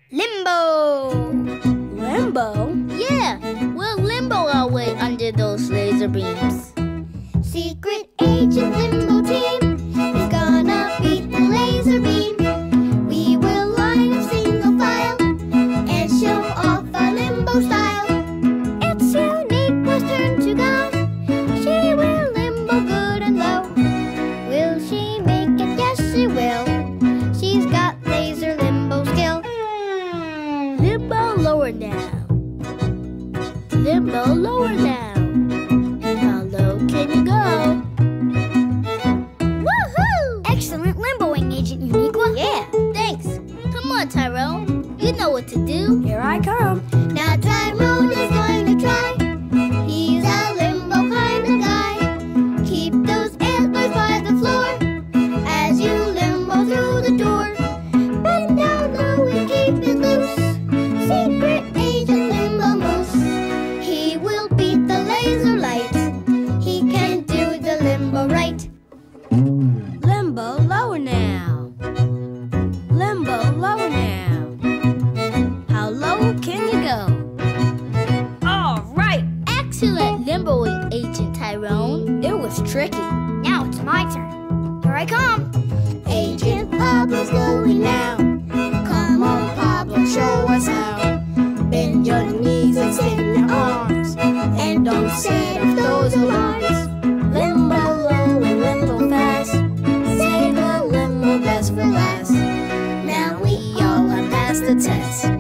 Limbo! Limbo? Yeah, we'll limbo our way under those laser beams. Secret Agent Limbo Team is gonna beat the laser beam. We will line up single file and show off our limbo style. It's Uniqua's turn to go. She will limbo good and low. Will she make it? Yes, she will. She's got laser limbo skill. Limbo lower now. Limbo lower now. How low can you go? Woohoo! Excellent limboing, Agent Uniqua. Yeah, thanks. Come on, Tyrone. You know what to do. Here I come. Now Tyrone is going to try. He's a limbo kind of guy. Keep those antlers by the floor as you limbo through the door. Bend down low and keep it loose. Secret Agent Limbo Moose. He will beat the laser light. He can do the limbo right. Limbo lower now. Limbo lower now. How low can you go? All right. Excellent limboing, Agent Tyrone. It was tricky. Now it's my turn. Here I come. Agent Pablo's going now. Come on, Pablo, show us how. Bend your knees and spin your arms. And don't set off those alarms. Limbo low and limbo fast. Save the limbo best for last. Now we all have passed the test.